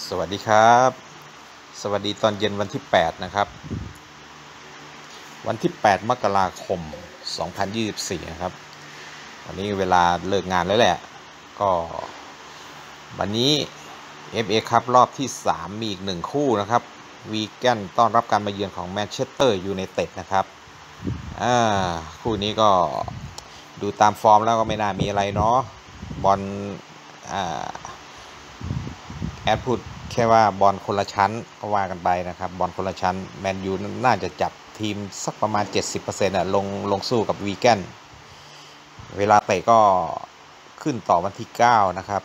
สวัสดีครับสวัสดีตอนเย็นวันที่8นะครับวันที่8มกราคม2024นะครับวันนี้เวลาเลิกงานแล้วแหละก็วันนี้ FA ครับรอบที่3มีอีก1คู่นะครับวีแกนต้อนรับการมาเยือนของแมนเชสเตอร์ยูไนเต็ดนะครับคู่นี้ก็ดูตามฟอร์มแล้วก็ไม่น่ามีอะไรเนาะบอลแอดพูดแค่ว่าบอลคนละชั้นก็ว่ากันไปนะครับบอลคนละชั้นแมนยูน่าจะจับทีมสักประมาณ 70% ลงสู้กับวีแกนเวลาเตะก็ขึ้นต่อวันที่9นะครับ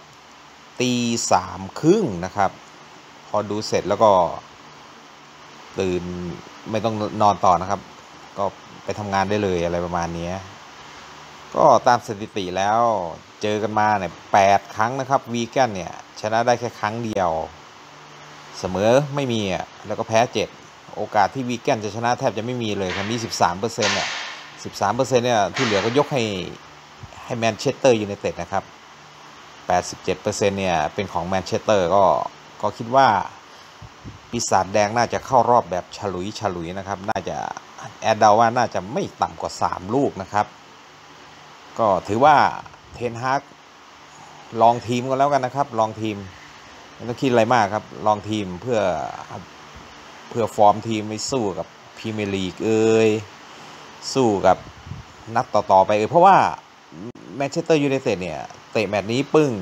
3:30นะครับพอดูเสร็จแล้วก็ตื่นไม่ต้องนอนต่อนะครับก็ไปทำงานได้เลยอะไรประมาณนี้ก็ตามสถิติแล้วเจอกันมาเนี่ย8 ครั้งนะครับวีแกนเนี่ยชนะได้แค่ครั้งเดียวเสมอไม่มีแล้วก็แพ้7โอกาสที่วีแกนจะชนะแทบจะไม่มีเลยครับมี 13% เนี่ย 13% เนี่ยที่เหลือก็ยกให้แมนเชสเตอร์ยูไนเต็ดนะครับ 87% เนี่ยเป็นของแมนเชสเตอร์ก็คิดว่าปีศาจแดงน่าจะเข้ารอบแบบฉลุยนะครับน่าจะแอดเดาว่าน่าจะไม่ต่ำกว่า3 ลูกนะครับก็ถือว่าเทนฮากลองทีมกันแล้วกันนะครับลองทีมไม่ต้องคิดอะไรมากครับลองทีมเพื่อฟอร์มทีมไปสู้กับพรีเมียร์ลีกสู้กับนัดต่อไปเพราะว่าแมนเชสเตอร์ยูไนเต็ดเนี่ยเตะแมตช์นี้ปึ้ง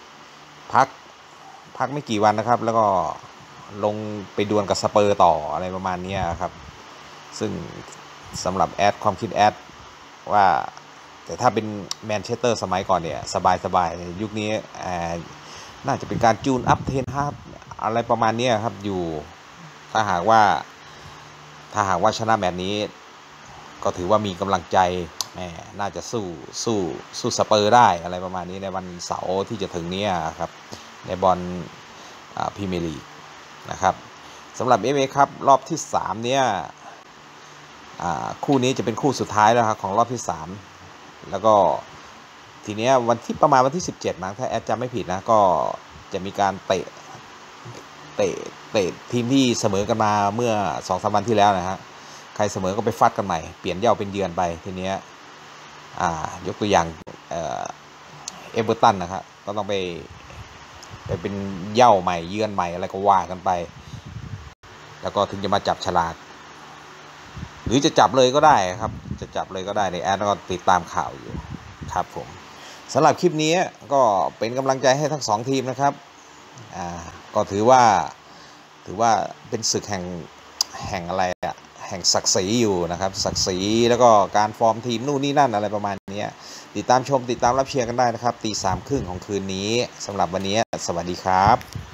พักไม่กี่วันนะครับแล้วก็ลงไปดวลกับสเปอร์ต่ออะไรประมาณนี้ครับซึ่งสำหรับความคิดแอดว่าแต่ถ้าเป็นแมนเชสเตอร์สมัยก่อนเนี่ยสบายยุคนี้น่าจะเป็นการจูนอัพเทนฮากอะไรประมาณนี้ครับอยู่ถ้าหากว่าชนะแมตช์นี้ก็ถือว่ามีกำลังใจน่าจะสู้สเปอร์ได้อะไรประมาณนี้ในวันเสาร์ที่จะถึงนี้ครับในบอลพรีเมียร์ลีกนะครับสำหรับ FA ครับรอบที่3เนี่ยคู่นี้จะเป็นคู่สุดท้ายแล้วครับของรอบที่3แล้วก็ทีเนี้ยประมาณวันที่17นะถ้าแอดจำไม่ผิดนะก็จะมีการเตะทีมที่เสมอกันมาเมื่อ 2-3 วันที่แล้วนะฮะใครเสมอก็ไปฟัดกันใหม่เปลี่ยนเย่าเป็นเยือนไปทีเนี้ยยกตัวอย่างเอเวอร์ตันนะครับก็ต้องไปเป็นเย่าใหม่เยือนใหม่อะไรก็ว่ากันไปแล้วก็ถึงจะมาจับฉลากหรือจะจับเลยก็ได้ครับจะจับเลยก็ได้ในแอดก็ติดตามข่าวอยู่ครับผมสำหรับคลิปนี้ก็เป็นกำลังใจให้ทั้ง2ทีมนะครับก็ถือว่าเป็นศึกแห่งอะไรแห่งศักดิ์ศรีอยู่นะครับศักดิ์ศรีแล้วก็การฟอร์มทีมนู่นนี่นั่นอะไรประมาณนี้ติดตามรับเชียร์กันได้นะครับ 3:30 ของคืนนี้สำหรับวันนี้สวัสดีครับ